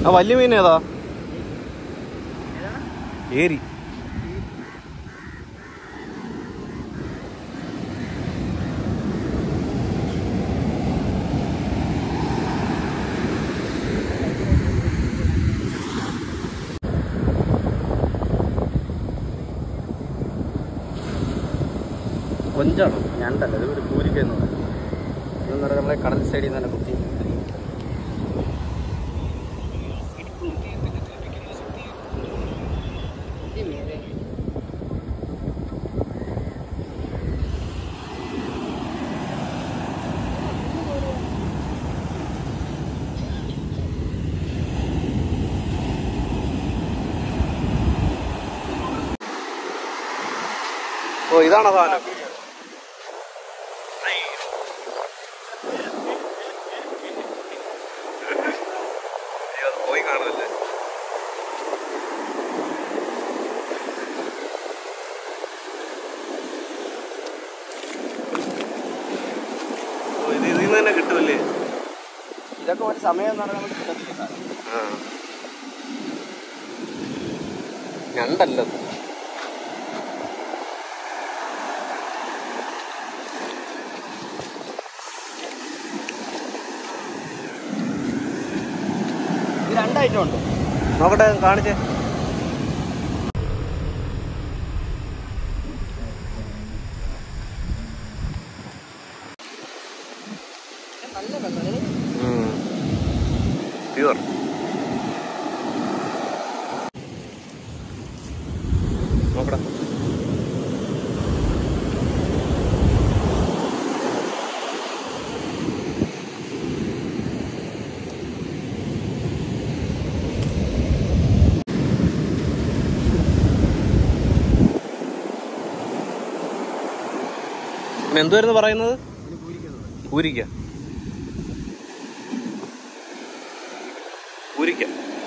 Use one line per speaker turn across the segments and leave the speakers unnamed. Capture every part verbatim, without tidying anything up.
ആ വലിയ മീൻ ഏതാ? ഏരി. കൊഞ്ചാണോ? ഞണ്ടല്ല, ഇത് ഒരു കൂരിക്ക എന്ന് പറയും. ഇതെന്ന് പറയുന്നത് നമ്മളെ കടൽ സൈഡിൽ നിന്ന് തന്നെ കുത്തി. ഓ, ഇതാണോ സാധനം? പോയി കാണുന്നില്ലേ? ഇത് ഇതിൽ നിന്ന് തന്നെ കിട്ടുമല്ലേ? ഇതൊക്കെ ഒരു സമയം എന്ന് പറഞ്ഞാൽ നമുക്ക് കിട്ടത്തില്ല. ആ, ഞണ്ടല്ലത്. രണ്ടായിട്ടും ഉണ്ട്. നോക്കട്ടെ, കാണിച്ചേ. പ്യുവർ. നോക്കടാ. എന്തുവായിരുന്നു പറയുന്നത്? പൂരിക്ക. പൂരിക്ക.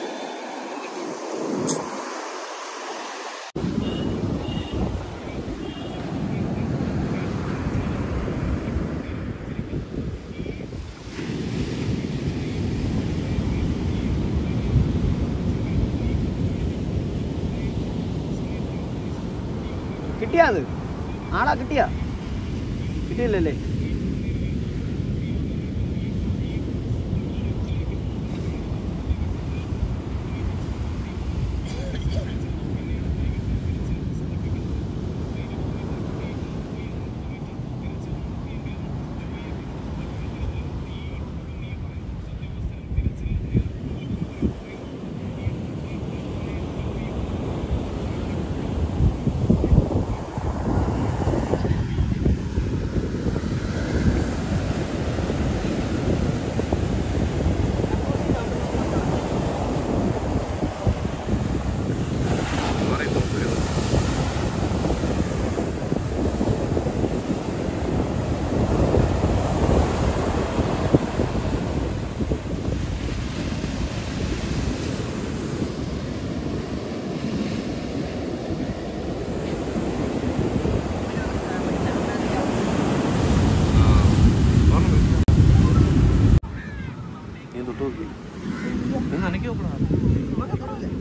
കിട്ടിയാ? അത് ആളാ കിട്ടിയാ? കിട്ടിയില്ലല്ലേ? നീ തൊട്ട് നോക്കി. നനയ്ക്ക് നോക്കണം.